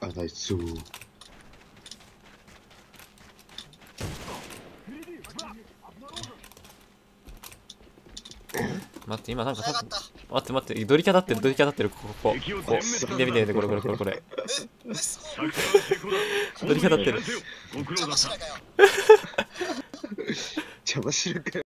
あ、ナイス。 待って、今なんか待って待って、ドリキャ立ってる、ドリキャ立ってる、ここ。見て見て見て、これ。ドリキャ立ってる。 邪魔しろかよ。